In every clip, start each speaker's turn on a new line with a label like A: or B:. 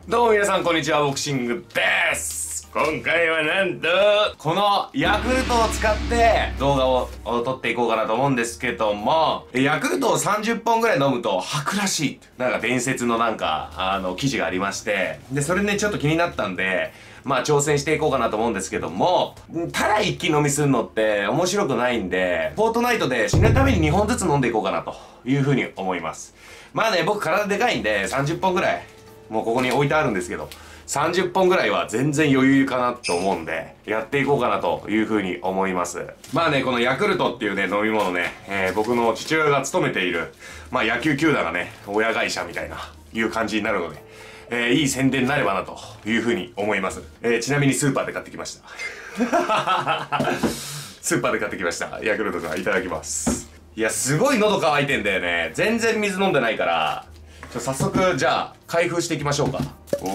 A: どうも皆さんこんにちは、ボクシングです。今回はなんとこのヤクルトを使って動画を撮っていこうかなと思うんですけども、ヤクルトを30本ぐらい飲むと吐くらしい、なんか伝説の記事がありまして、でそれねちょっと気になったんで挑戦していこうかなと思うんですけども、ただ一気飲みするのって面白くないんで、フォートナイトで死ぬために2本ずつ飲んでいこうかなというふうに思います。僕体でかいんで30本ぐらいもうここに置いてあるんですけど、30本ぐらいは全然余裕かなと思うんで、やっていこうかなというふうに思います。このヤクルトっていうね、飲み物ね、僕の父親が勤めている、野球球団がね、親会社みたいな、いう感じになるので、いい宣伝になればなというふうに思います。ちなみにスーパーで買ってきました。スーパーで買ってきました。ヤクルトからいただきます。いや、すごい喉乾いてんだよね。全然水飲んでないから、早速、じゃあ、開封していきましょうか。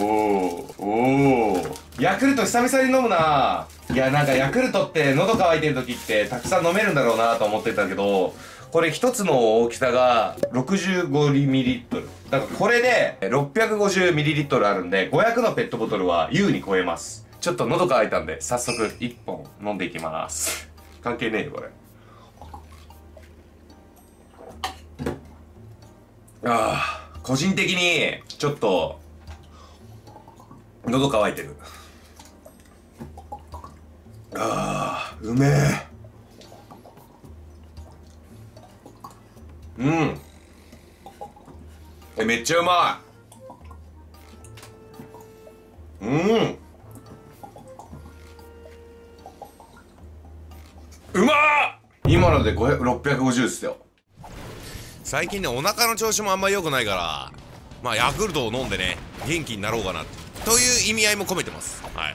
A: ヤクルト久々に飲むな。いや、なんかヤクルトって喉乾いてる時ってたくさん飲めるんだろうなと思ってたけど、これ一つの大きさが 65ml。だからこれで 650ml あるんで、500のペットボトルは優に超えます。ちょっと喉乾いたんで、早速1本飲んでいきます。関係ねえよ、これ。個人的にちょっと喉乾いてる。うめえ。めっちゃうまい。うまっ。今ので650っすよ。最近ね、お腹の調子もあんま良くないから、ヤクルトを飲んでね、元気になろうかなという意味合いも込めてます。はい。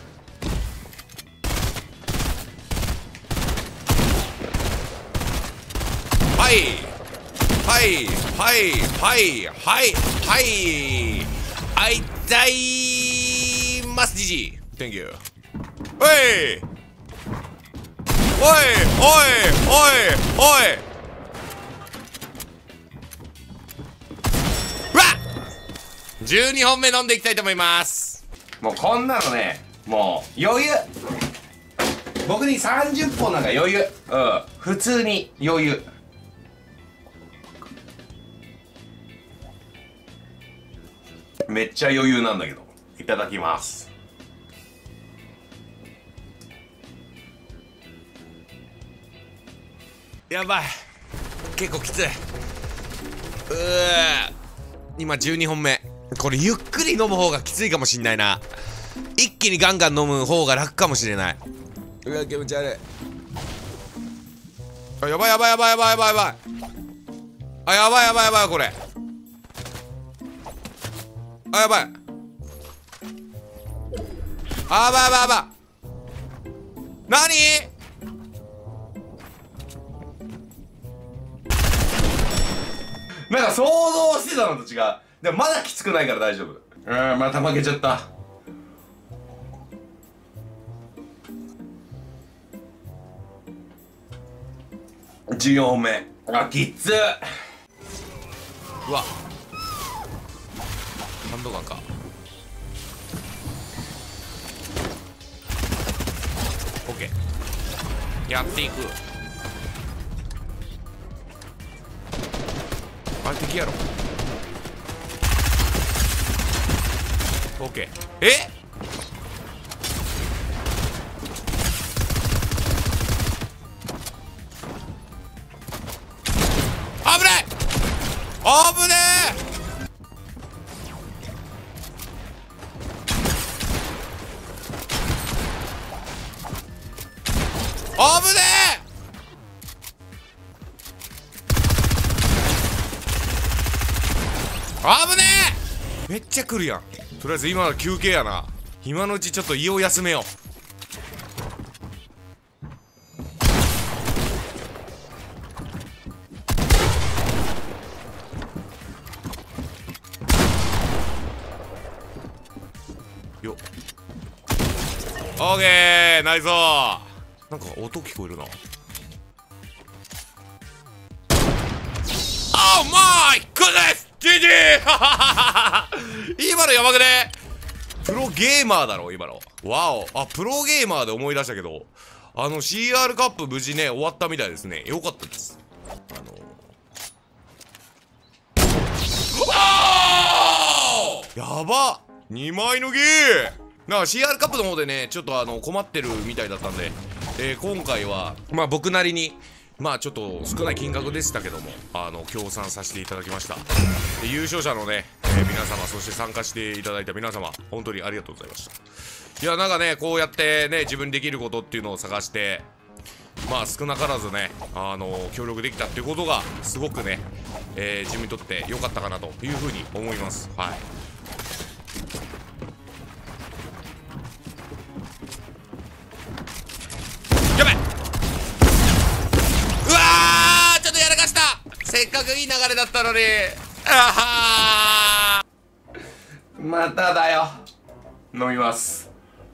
A: あいたいますじじ Thank you。 おい12本目飲んでいきたいと思います。もうこんなのね、もう余裕。僕に30本なんか余裕。普通に余裕。めっちゃ余裕なんだけど。いただきます。やばい、結構きつい。今12本目。これゆっくり飲む方がきついかもしんないな。一気にガンガン飲む方が楽かもしれない。うわ、気持ち悪い。やばい。やばいこれ。やばい。なに？なんか想像してたのと違う。でもまだきつくないから大丈夫。また負けちゃった。14本目。きつっ。うわ、ハンドガンか。オッケー、やっていく。あれ敵やろ。オッケー。危ない。危ねえ。めっちゃ来るやん。とりあえず今の休憩やな。今のうちちょっと胃を休めよう。よっ。オーケー、ナイスー。なんか音聞こえるな。Oh my goodness! GG!
B: 今のやばくね？プロゲーマーだろ今の。わお。あ、プロゲーマーで思い出したけど、CR カップ無事ね、終わったみたいですね。よかったです。やば2枚のゲーなんか CR カップの方でね、ちょっと困ってるみたいだったんで、今回は、まあ僕なりに、まあちょっと少ない金額でしたけども、協賛させていただきました。で優勝者のね、皆様、そして参加していただいた皆様、本当にありがとうございました。いや、なんかね、こうやってね、自分にできることっていうのを探して、まあ少なからずね、協力できたっていうことが、すごくね、自分にとって良かったかなというふうに思います。はい。やべっ、うわー、ちょっとやらかした。せっかくいい流れだったのに。あは
A: ー、まただよ。飲みます。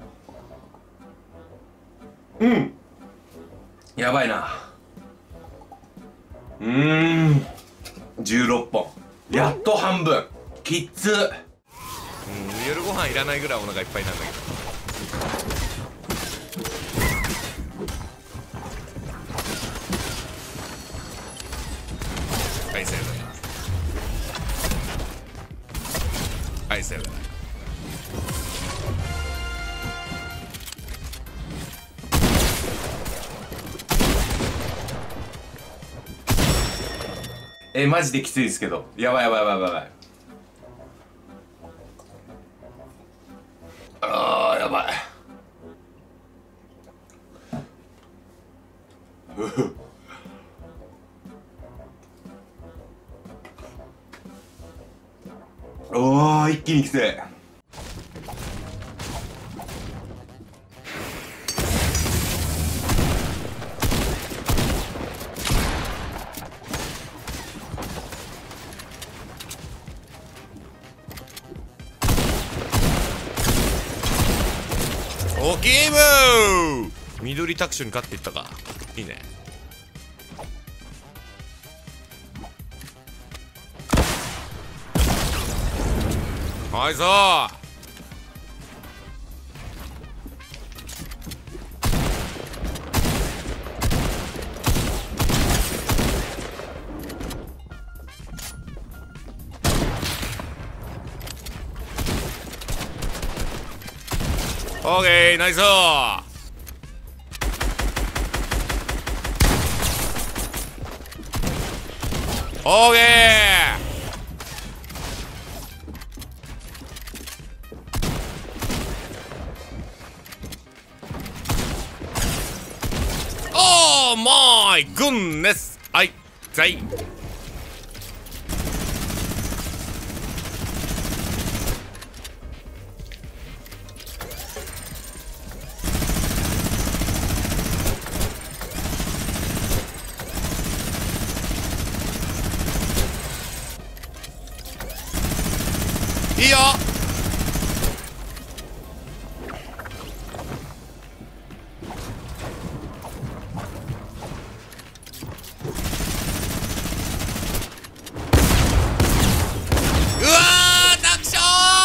A: うん、やばいな。16本やっと半分。きっつ。
B: 夜ご飯いらないぐらいお腹いっぱいなんだけど。はい、セーブ。はい、セーブ。
A: マジできついですけど、やばいやばいやばいやばい。あー、やばい。おー、一気にきつい。
B: オーケームー。緑タクションに勝っていったか。いいね。はい、さあオーケー、ナイスー。オーケー。オーマイグンネス。はい、ザイ。いいよ。うわー、楽勝。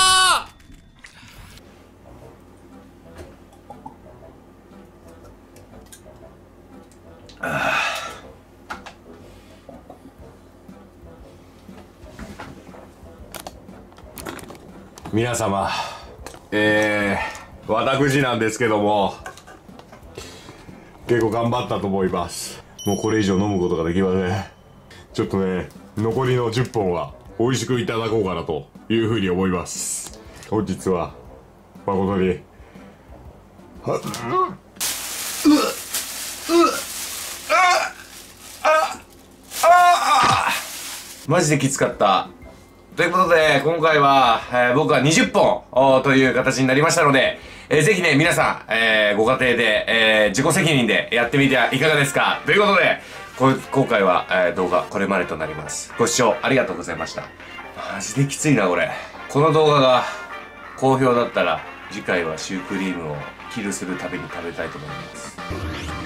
A: 皆様、私なんですけども、結構頑張ったと思います。もうこれ以上飲むことができません。ちょっとね、残りの10本は美味しくいただこうかなというふうに思います。本日は誠にマジできつかった。ということで、今回は、僕は20本という形になりましたので、ぜひね、皆さん、ご家庭で、自己責任でやってみてはいかがですかということで、今回は、動画これまでとなります。ご視聴ありがとうございました。マジできついな、これ。この動画が好評だったら、次回はシュークリームをキルするたびに食べたいと思います。